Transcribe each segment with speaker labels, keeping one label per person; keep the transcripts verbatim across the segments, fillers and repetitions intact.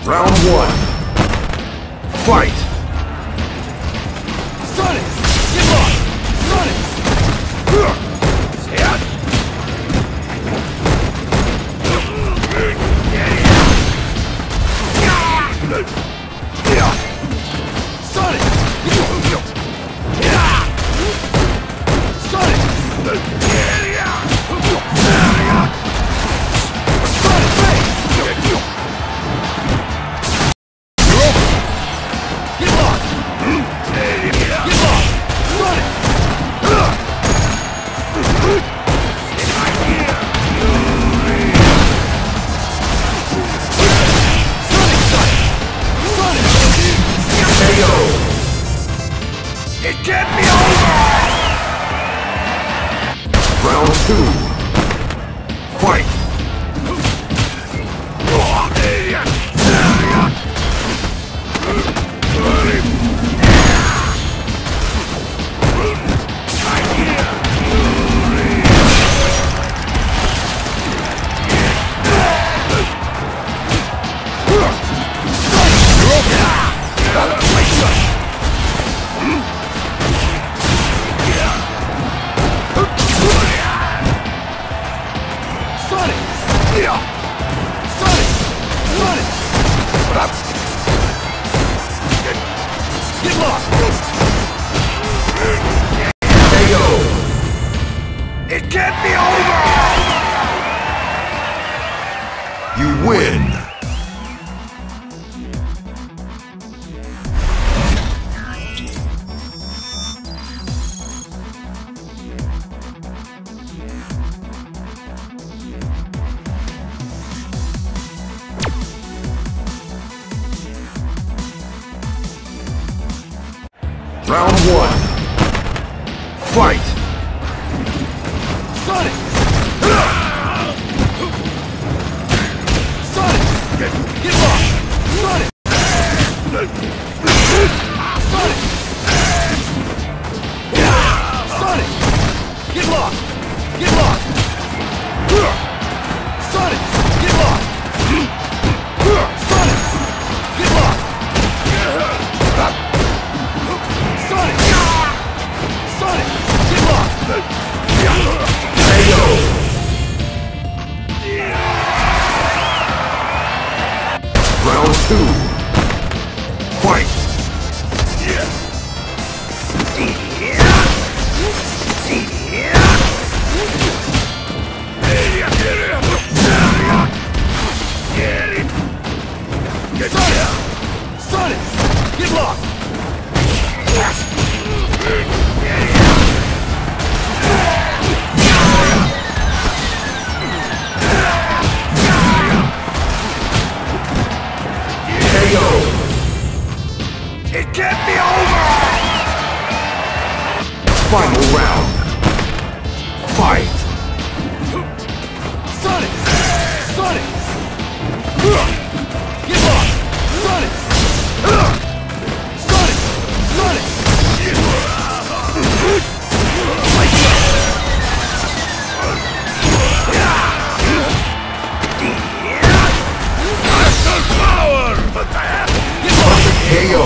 Speaker 1: Round one. Fight!
Speaker 2: Sonic! Get lost! Sonic! Stay out! Sonic!
Speaker 1: It can't be over! Round two. Fight! It can't be over! You win! Round one. Fight!
Speaker 2: Sonic! Sonic! Get lost! Sonic! Sonic! Sonic! Get lost! Get lost! Sonic! Get lost! Sonic! Get lost! Sonic! Sonic! Get lost!
Speaker 1: Round two. Fight!
Speaker 2: Sonic! Sonic! Get lost!
Speaker 1: It can't be over! Final round. Fight!
Speaker 2: Sonic! Sonic! Get lost! Sonic! Sonic! Sonic!
Speaker 1: Power! What the heck? Perfect K O!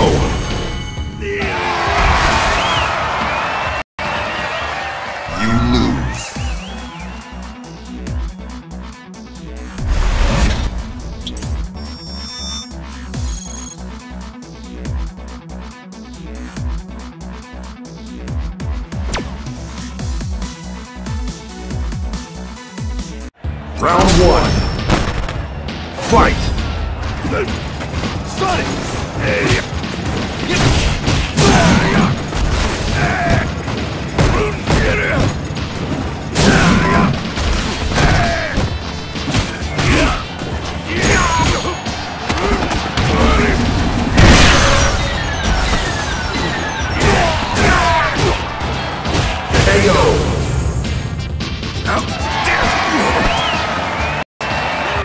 Speaker 1: You lose. Round one. Fight!
Speaker 2: Sonic!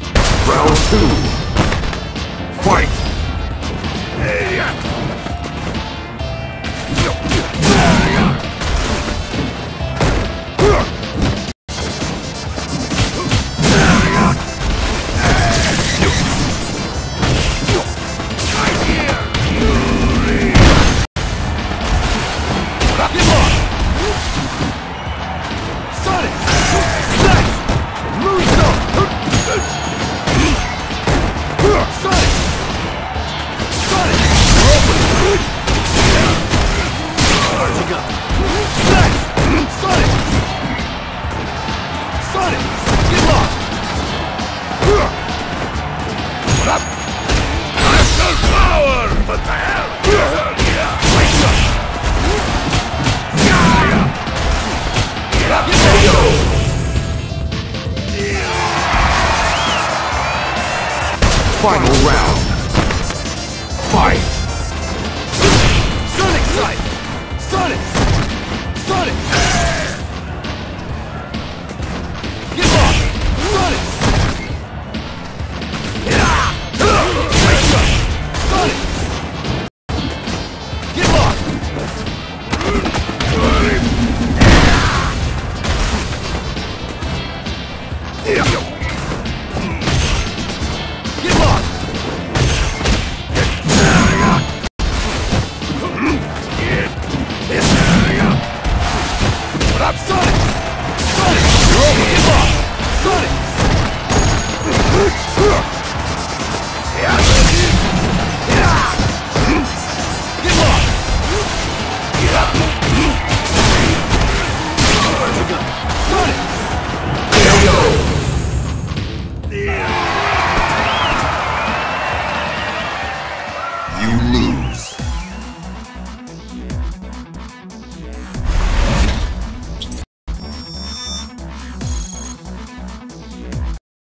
Speaker 1: Round two. Fight! Final round. Fight!
Speaker 2: Sonic Strike! Sonic! Sonic! Get lost! Sonic! Sonic! Get lost! Get lost! What up, Sonic?